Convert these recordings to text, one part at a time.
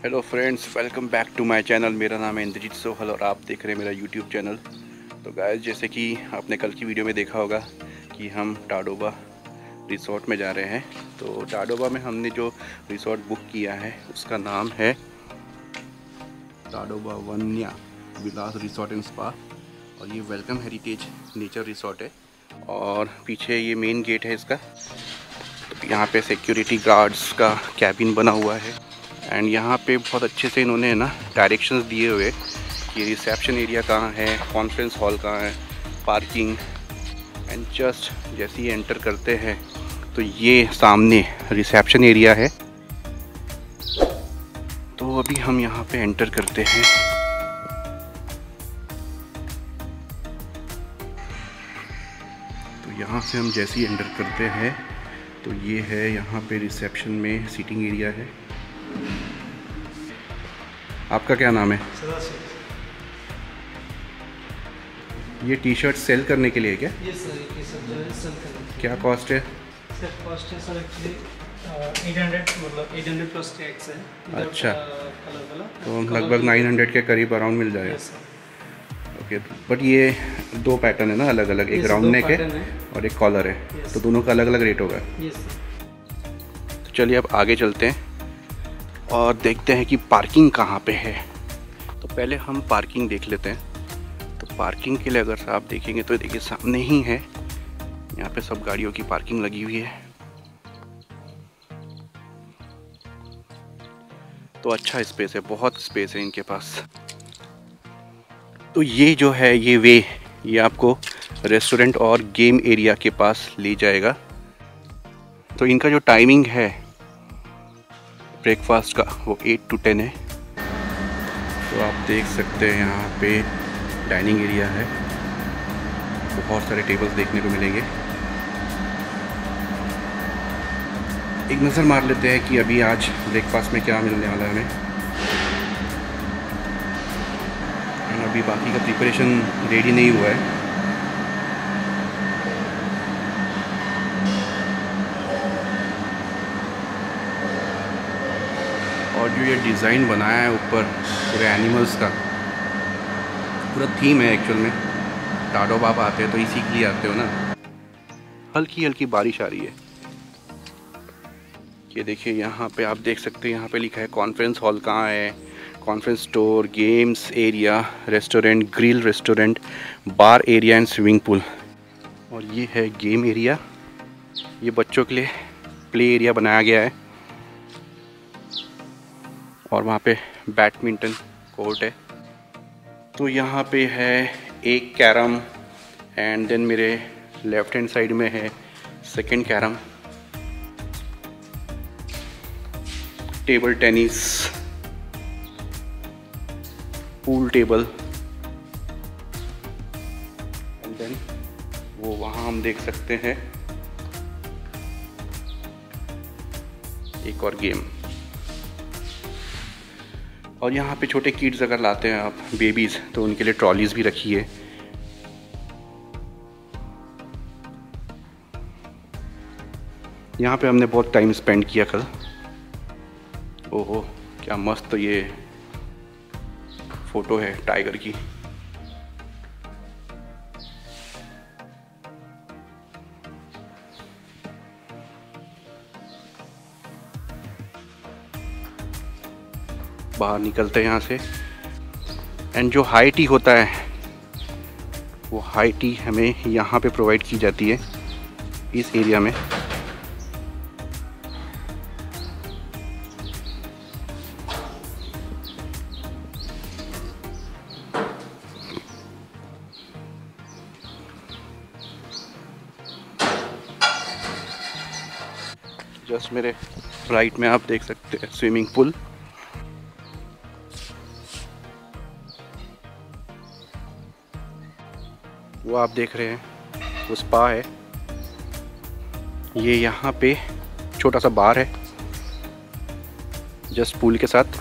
Hello friends, welcome back to my channel. मेरा नाम है इंद्रजीत सोहल और आप देख रहे हैं मेरा यूट्यूब चैनल। तो गाइस, जैसे कि आपने कल की वीडियो में देखा होगा कि हम टाडोबा रिसोर्ट में जा रहे हैं। तो टाडोबा में हमने जो रिसोर्ट बुक किया है उसका नाम है Tadoba Vanya Vilas resort and spa, और ये वेलकम हेरिटेज नेचर रिसोर्ट है। और पीछे ये मेन गेट है इसका। तो यहाँ पे सिक्योरिटी गार्ड्स का कैबिन बना हुआ है एंड यहाँ पे बहुत अच्छे से इन्होंने ना डायरेक्शंस दिए हुए कि रिसेप्शन एरिया कहाँ है, कॉन्फ्रेंस हॉल कहाँ है, पार्किंग। एंड जस्ट जैसे ही एंटर करते हैं तो ये सामने रिसेप्शन एरिया है। तो अभी हम यहाँ पे एंटर करते हैं। तो यहाँ से हम जैसे ही एंटर करते हैं तो ये है, यहाँ पे रिसेप्शन में सीटिंग एरिया है। आपका क्या नाम है? ये टी शर्ट सेल करने के लिए क्या? ये सर, ये सब जो है सेल करने के लिए। क्या कॉस्ट है? सर कॉस्ट है सर एक्चुअली 800, मतलब 800 प्लस टैक्स है। अच्छा, कलर तो लगभग 900 के करीब अराउंड मिल जाएगा। ओके, बट ये दो पैटर्न है ना अलग अलग, एक राउंड नेक है और एक कॉलर है, तो दोनों का अलग अलग रेट होगा। तो चलिए अब आगे चलते हैं और देखते हैं कि पार्किंग कहाँ पे है। तो पहले हम पार्किंग देख लेते हैं। तो पार्किंग के लिए अगर आप देखेंगे तो देखिए सामने ही है, यहाँ पे सब गाड़ियों की पार्किंग लगी हुई है। तो अच्छा स्पेस है, बहुत स्पेस है इनके पास। तो ये जो है ये आपको रेस्टोरेंट और गेम एरिया के पास ले जाएगा। तो इनका जो टाइमिंग है ब्रेकफास्ट का वो 8 to 10 है। तो आप देख सकते हैं यहाँ पे डाइनिंग एरिया है, बहुत सारे टेबल्स देखने को मिलेंगे। एक नज़र मार लेते हैं कि अभी आज ब्रेकफास्ट में क्या मिलने वाला है हमें। अभी बाकी का प्रिपरेशन रेडी नहीं हुआ है। और जो ये डिज़ाइन बनाया है ऊपर पूरे एनिमल्स का, पूरा थीम है एक्चुअल में। टाडोबा आप आते हैं तो इसी के लिए आते हो ना। हल्की हल्की बारिश आ रही है। ये देखिए यहाँ पे आप देख सकते हैं, यहाँ पे लिखा है कॉन्फ्रेंस हॉल कहाँ है, conference store, games area, restaurant, grill restaurant, bar area and swimming pool. और ये है गेम एरिया, ये बच्चों के लिए प्ले एरिया बनाया गया है। और वहाँ पे बैडमिंटन कोर्ट है। तो यहाँ पे है एक कैरम एंड देन मेरे लेफ्ट हैंड साइड में है second carrom, table tennis, pool table, and then वो वहाँ हम देख सकते हैं एक और गेम। और यहाँ पे छोटे किड्स अगर लाते हैं आप, बेबीज़, तो उनके लिए ट्रॉलीज भी रखी है। यहाँ पे हमने बहुत टाइम स्पेंड किया कल। ओहो, क्या मस्त ये फोटो है टाइगर की। बाहर निकलते हैं यहाँ से। एंड जो हाई टी होता है वो हाई टी हमें यहाँ पे प्रोवाइड की जाती है इस एरिया में। जस्ट मेरे राइट में आप देख सकते हैं स्विमिंग पूल। वो आप देख रहे हैं वो स्पा है। ये यहाँ पे छोटा सा बार है जस्ट पूल के साथ।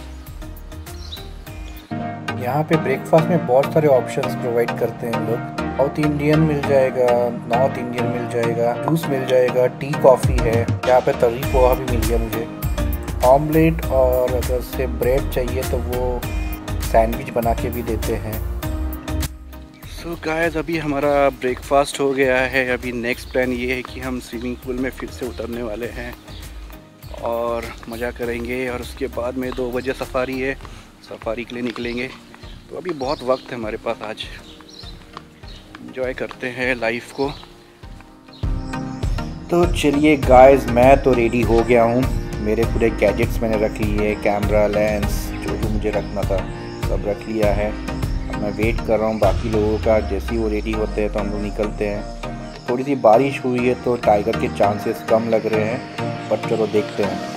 यहाँ पे ब्रेकफास्ट में बहुत सारे ऑप्शंस प्रोवाइड करते हैं लोग। साउथ इंडियन मिल जाएगा, नॉर्थ इंडियन मिल जाएगा, जूस मिल जाएगा, टी कॉफ़ी है यहाँ पे, तरी पोहा भी मिल गया मुझे, ऑमलेट, और अगर से ब्रेड चाहिए तो वो सैंडविच बना के भी देते हैं। सो गाइस, अभी हमारा ब्रेकफास्ट हो गया है। अभी नेक्स्ट प्लान ये है कि हम स्विमिंग पूल में फिर से उतरने वाले हैं और मज़ा करेंगे, और उसके बाद में 2 बजे सफारी है, सफारी के लिए निकलेंगे। तो अभी बहुत वक्त है हमारे पास, आज एंजॉय करते हैं लाइफ को। तो चलिए गाइस, मैं तो रेडी हो गया हूँ, मेरे पूरे गैजेट्स मैंने रख लिए, कैमरा, लेंस, जो जो मुझे रखना था सब रख लिया है। अब मैं वेट कर रहा हूँ बाकी लोगों का, जैसे ही वो रेडी होते हैं तो हम लोग निकलते हैं। थोड़ी सी बारिश हुई है तो टाइगर के चांसेस कम लग रहे हैं, बट चलो देखते हैं।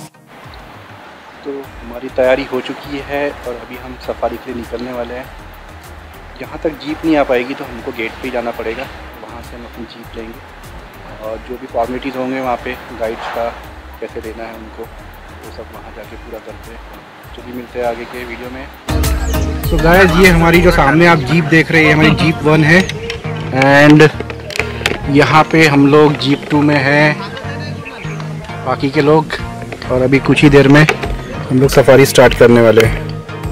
तो हमारी तैयारी हो चुकी है और अभी हम सफारी के लिए निकलने वाले हैं। यहाँ तक जीप नहीं आ पाएगी तो हमको गेट पे ही जाना पड़ेगा, वहाँ से हम अपनी जीप लेंगे और जो भी फॉर्मेलिटीज़ होंगे वहाँ पे गाइड्स का कैसे देना है उनको, वो सब वहाँ जाके पूरा करते हैं। चलिए मिलते हैं आगे के वीडियो में। तो गाइस, ये हमारी जो सामने आप जीप देख रहे हैं, हमारी जीप 1 है, एंड यहाँ पे हम लोग जीप 2 में हैं, बाकी के लोग, और अभी कुछ ही देर में हम लोग सफारी स्टार्ट करने वाले हैं।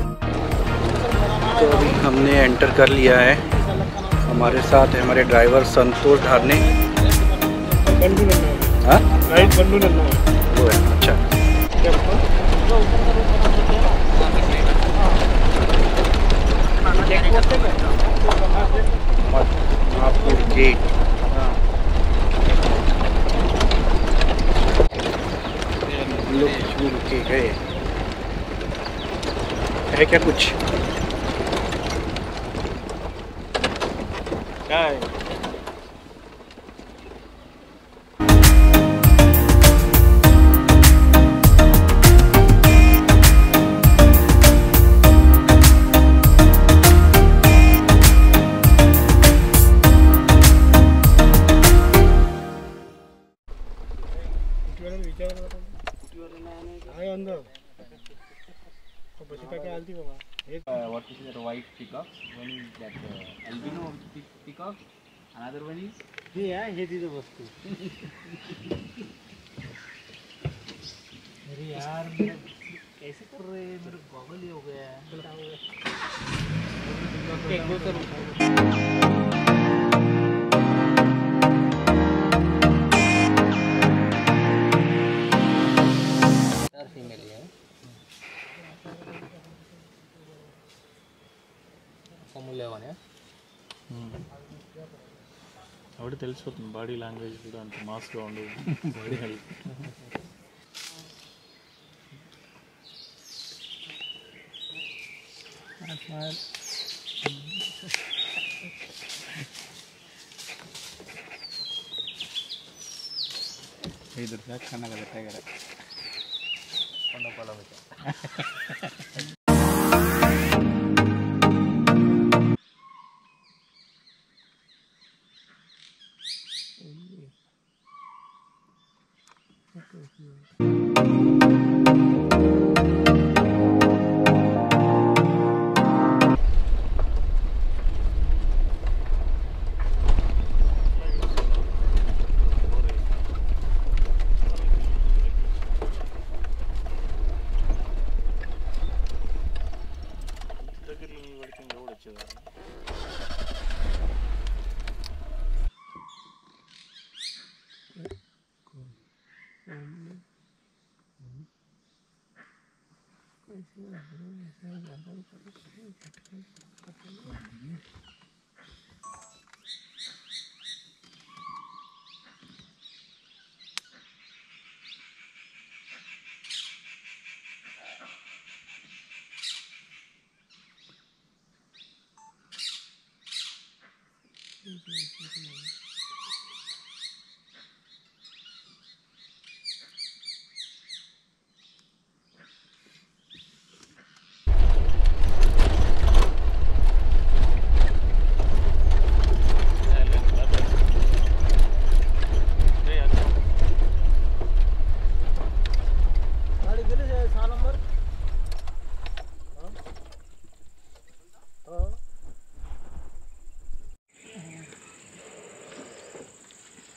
तो अभी हमने एंटर कर लिया है, हमारे साथ है हमारे ड्राइवर संतोष ढारने। हाँ, वो है, अच्छा। महापुर गेट, लोग कुछ भी रुके गए है क्या, कुछ क्या है? What is that white peacock? One is that albino peacock. Another one is ये थी तो वस्तु। अरे यार, कैसे कर रहे हैं, मेरे गॉगल ही हो गया है। ఆవిడ తెలిసిపోతుంది, బాడీ లాంగ్వేజ్ కూడా అంత మాస్గా ఉండదు, బాడీ హెల్త్. इधर से खाना का टाइगर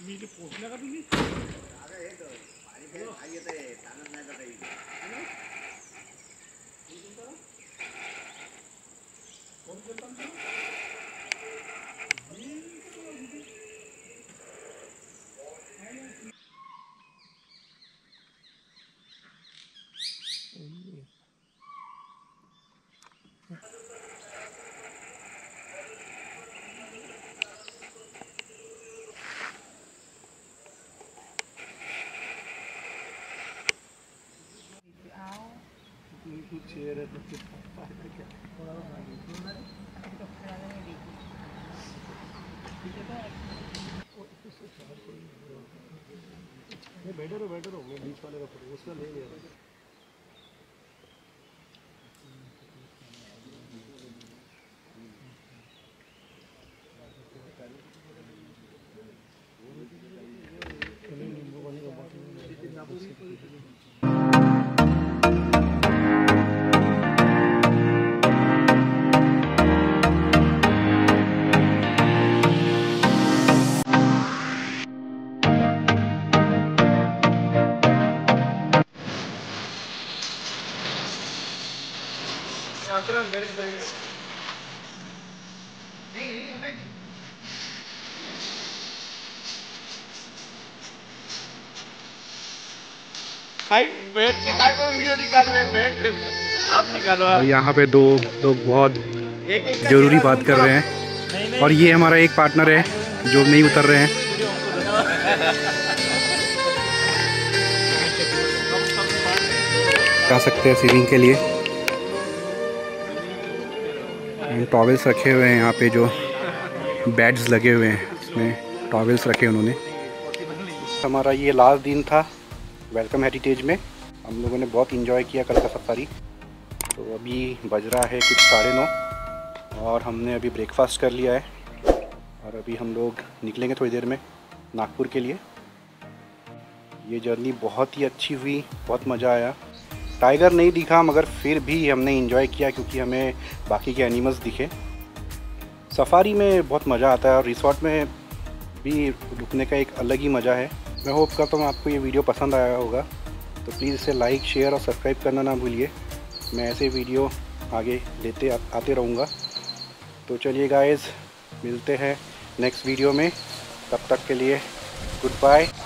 बेटर हो मैं बीच वाले का उसका ले लिया। और यहाँ पे दो लोग बहुत ज़रूरी बात कर रहे हैं और ये हमारा एक पार्टनर है जो नहीं उतर रहे हैं। जा सकते हैं स्विमिंग के लिए। टॉवेल्स रखे हुए हैं यहाँ पे, जो बेड्स लगे हुए हैं उसमें टॉवेल्स रखे उन्होंने। हमारा ये लास्ट दिन था वेलकम हेरिटेज में। हम लोगों ने बहुत इंजॉय किया कल का सफारी। तो अभी बज रहा है कुछ 9:30 और हमने अभी ब्रेकफास्ट कर लिया है और अभी हम लोग निकलेंगे थोड़ी देर में नागपुर के लिए। ये जर्नी बहुत ही अच्छी हुई, बहुत मज़ा आया। टाइगर नहीं दिखा मगर फिर भी हमने इंजॉय किया क्योंकि हमें बाकी के एनिमल्स दिखे। सफारी में बहुत मज़ा आता है और रिसोर्ट में भी रुकने का एक अलग ही मज़ा है। मैं होप करता हूँ आपको ये वीडियो पसंद आया होगा, तो प्लीज़ इसे लाइक, शेयर और सब्सक्राइब करना ना भूलिए। मैं ऐसे वीडियो आगे लेते आते रहूँगा। तो चलिए गाइस, मिलते हैं नेक्स्ट वीडियो में। तब तक के लिए गुड बाय।